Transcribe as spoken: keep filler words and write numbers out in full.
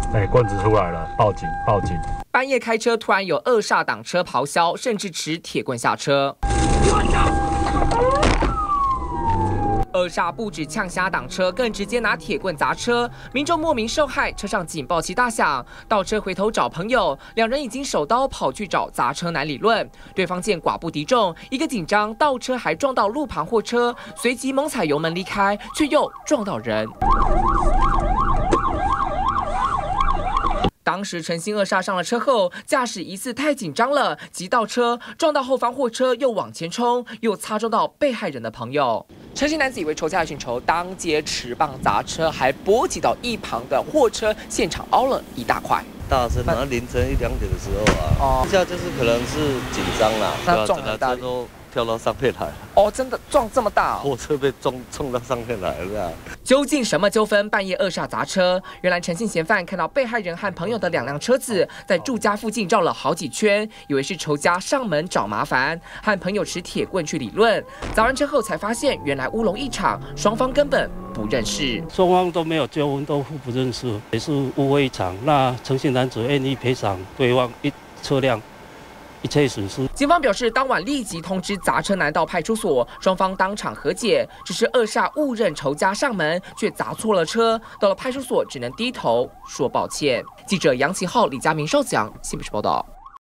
哎，棍子出来了，报警！报警！ 半夜开车突然有恶煞挡车咆哮，甚至持铁棍下车。恶煞不止呛瞎挡车，更直接拿铁棍砸车，民众莫名受害，车上警报器大响。倒车回头找朋友，两人已经手刀跑去找砸车男理论。对方见寡不敌众，一个紧张，倒车还撞到路旁货车，随即猛踩油门离开，却又撞到人。当时陈姓恶煞上了车后，驾驶疑似太紧张了，急倒车撞到后方货车，又往前冲，又擦撞到被害人的朋友。陈姓男子以为仇家来寻仇，当街持棒砸车，还波及到一旁的货车，现场凹了一大块。 大声，然后凌晨一两点的时候啊，哦，一下就是可能是紧张啦， 那撞很大， 都跳到上面来了。 哦，真的撞这么大哦！ 货车被撞冲到上面来了。 究竟什么纠纷？半夜恶煞砸车？原来陈姓嫌犯看到被害人和朋友的两辆车子在住家附近绕了好几圈，以为是仇家上门找麻烦，和朋友持铁棍去理论。砸完车后才发现，原来乌龙一场，双方根本不认识， 双方都没有纠纷，都互不认识，也是误会一场。那陈姓男子愿意赔偿对方一车辆一切损失。 警方表示，当晚立即通知砸车男到派出所，双方当场和解。只是恶煞误认仇家上门，却砸错了车，到了派出所只能低头说抱歉。记者杨其浩、李佳明、邵子阳，新北市报道。